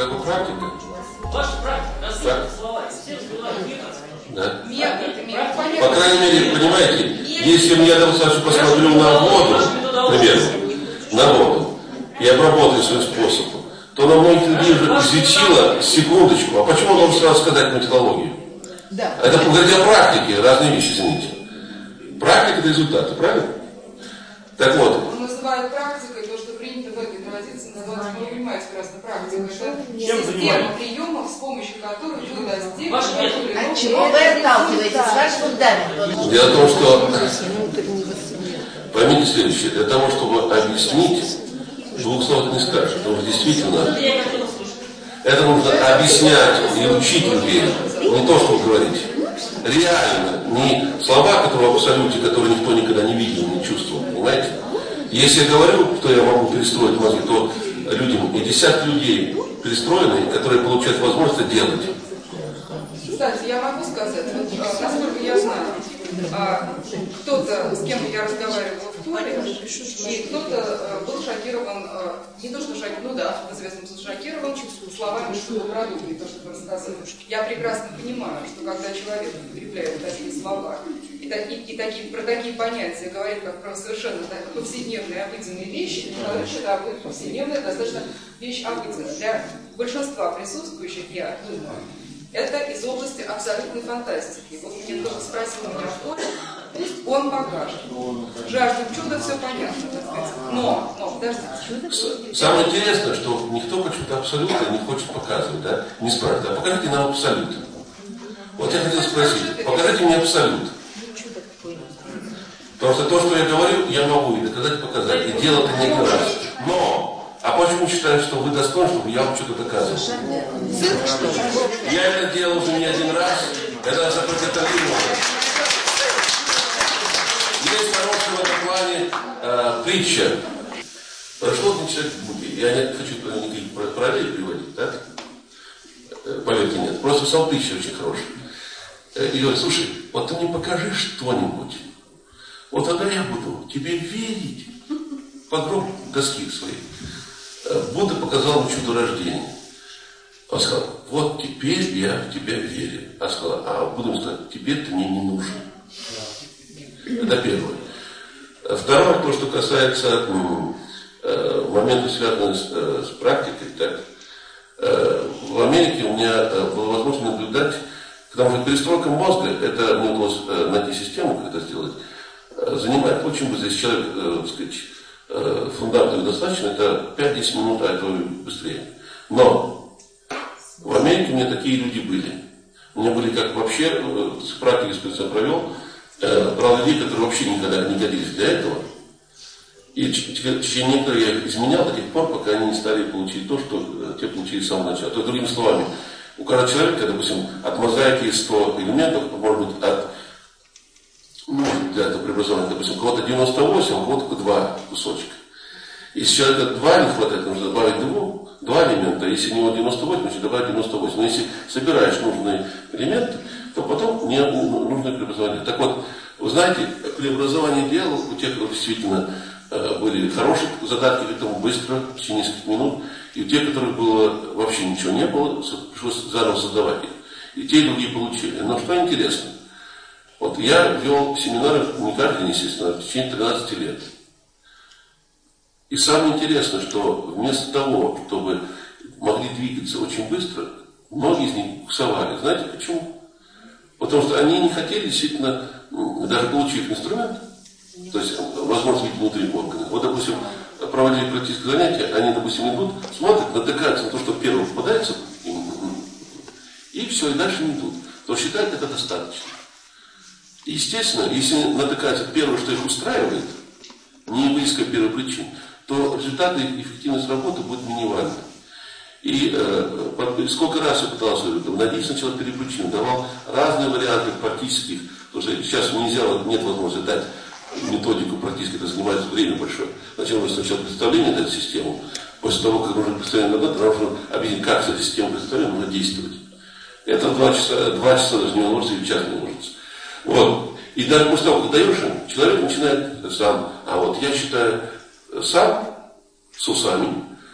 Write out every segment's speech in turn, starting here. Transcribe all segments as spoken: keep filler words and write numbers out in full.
такое практика? Ваша практика, различные слова, все разбивают метод. Да. Метод, по крайней мере, понимаете, если я, допустим, посмотрю на воду, например, на воду, и обработаю своим способом, то на многих людей уже излечило, секундочку, а почему он должен сразу сказать методологию? Да. Это говорить о практике, разные вещи, извините. Практика — это результаты, правильно? Так вот. Он называет практикой то, что принято в этой традиции называть, вы понимаете, прекрасно, практикой. Это система приемов, с помощью которых вы достигли... От чего вы отталкиваетесь? Ваш фундамент. Дело в том, что... Поймите следующее. Для того, чтобы объяснить, двух слов не скажешь. Потому что действительно... Это нужно объяснять и учить людей. Не то, что вы говорите. Реально. Не слова, которые в абсолюте, которые никто никогда не видел, не чувствовал. Понимаете? Если я говорю, что я могу перестроить мозги, то людям и десятки людей перестроены, которые получают возможность это делать. Кстати, я могу сказать, вот, насколько я знаю, кто-то, с кем я разговаривала в Туре, и кто-то был шокирован, не то что шокирован, ну да, в известном смысле шокирован словами шубопродукта, то, что вы рассказали. Я прекрасно понимаю, что когда человек употребляет такие слова и, такие, и такие, про такие понятия говорит, как про совершенно так, повседневные, обыденные вещи, говорит, что это повседневная, достаточно вещь обыденная. Для большинства присутствующих, я думаю, это из области абсолютной фантастики. Вот мне кто-то спросил меня в Торе, пусть он покажет. Жажду чуда, все понятно, так сказать. Но, но, подождите. Самое интересное, что никто почему-то абсолютно не хочет показывать, да? Не спрашивает, а покажите нам абсолют. Вот я хотел спросить, покажите мне абсолют. Потому что то, что я говорю, я могу и доказать, показать. И дело это не один раз. Но... А почему считаю, что вы достойны, чтобы я вам что-то доказывал? Я это делал уже не один раз. Это запрограммировано. Есть хорошая в этом плане э, притча. Прошло один человек в Буге. Я не хочу никаких параллелей приводить, да? Поверьте, нет. Просто сам притча очень хорошая. И говорит, слушай, вот ты мне покажи что-нибудь. Вот тогда я буду тебе верить. Под гроб доски своей. Будда показал ему чудо рождения. Он сказал, вот теперь я в тебя верю. А сказал, а Будда ему сказал, теперь ты мне не нужен. Это первое. Второе, то, что касается э, момента, связанного с, э, с практикой. Так, э, в Америке у меня э, была возможность наблюдать, потому что перестройка мозга, это мне удалось э, найти систему, как это сделать, э, занимает очень быстро. Если человек, э, так сказать, фундаментов достаточно, это пять-десять минут, а это быстрее. Но в Америке у меня такие люди были. У меня были как вообще, с практикой специально провел, брал людей, которые вообще никогда не годились для этого. И в течение некоторых я их изменял до тех пор, пока они не стали получить то, что те получили с самого начала. То есть, другими словами, у каждого человека, допустим, от мозаики сто элементов, может быть, от ну, для этого преобразования, допустим, у кого-то девяносто восемь, а у кого-то два кусочка. Если человека два не хватает, нужно добавить два, два элемента. Если у него девяносто восемь, значит добавить девяносто восемь. Но если собираешь нужные элементы, то потом не нужно преобразование. Так вот, вы знаете, преобразование делал у тех, кто действительно э, были хорошие задатки к этому, быстро, в течение нескольких минут. И у тех, которых было вообще ничего не было, пришлось заново создавать их. И те, и другие получили. Но что интересно, вот я вел семинары не каждый день, естественно, в течение тринадцати лет. И самое интересное, что вместо того, чтобы могли двигаться очень быстро, многие из них буксовали. Знаете почему? Потому что они не хотели действительно, даже получив инструмент, то есть возможность видеть внутри органа. Вот, допустим, проводили практическое занятие, они, допустим, идут, смотрят, натыкаются на то, что первым попадается, и все, и дальше не идут. То считают, это достаточно. Естественно, если натыкается первое, что их устраивает, не близко к первой причине, то результаты и эффективность работы будут минимальны. И э, сколько раз я пытался, надеюсь, сначала переключил, давал разные варианты практических, потому что сейчас нельзя, нет возможности дать методику практически, это занимает время большое. Зачем нужно сначала представление дать систему, после того, как нужно представление дать, нужно объяснить, как с этой системой представления нужно действовать. Это два часа, два часа даже не уложится, и в час не уложится. Вот. И даже после того, как даешь им, человек начинает сам, а вот я считаю, сам, с усами,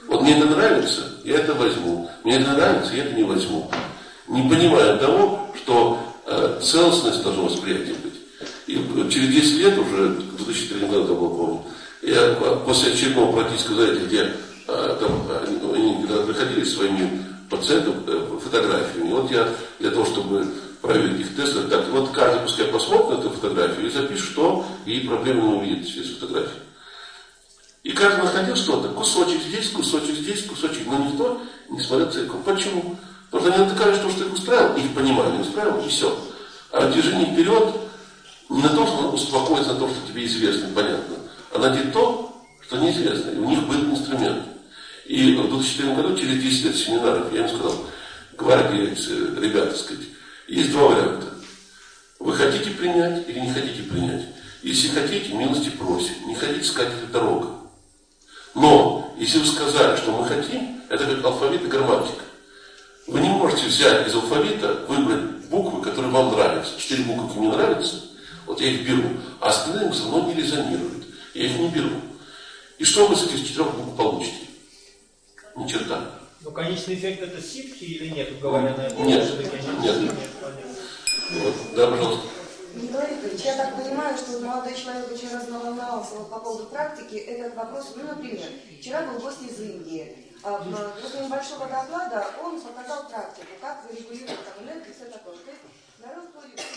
Вот мне это нравится, я это возьму. Мне это нравится, я это не возьму. Не понимая того, что э, целостность должна восприятия быть. И через десять лет уже, в две тысячи третьем году, я помню, я после очередного практического занятия, где э, там, они когда приходили своими пациентами, э, фотографиями, вот я для того, чтобы проверить их тесты, так, вот каждый пускай посмотрит на эту фотографию и запишет, что ей проблемы не увидит через фотографию. И каждый находил что-то, кусочек здесь, кусочек здесь, кусочек, но никто не смотрел целиком. Почему? Потому что они натыкались, что, что их устраивало, их понимали, устраивало, и все. А движение вперед не на то, что успокоиться на то, что тебе известно, понятно, а найти то, что неизвестно. И у них был инструмент. И в две тысячи четвёртом году, через десять лет семинаров, я им сказал, гвардии, ребята, так сказать, есть два варианта. Вы хотите принять или не хотите принять? Если хотите, милости просим. Не хотите, сказать, это дорога. Но, если вы сказали, что мы хотим, это как алфавит и грамматика. Вы не можете взять из алфавита, выбрать буквы, которые вам нравятся. Четыре буквы мне нравятся, вот я их беру, а остальные со мной не резонируют. Я их не беру. И что вы с этих четырех букв получите? Ни черта. Но конечный эффект это ситхи или нет, говоря на этом? Нет, нет. нет. Вот. Да, пожалуйста. Николай Викторович, я так понимаю, что молодой человек очень разволновался вот по поводу практики. Этот вопрос, ну, например, вчера был гость из Индии. После небольшого доклада он показал практику, как регулировать там энергию и все такое. То есть народ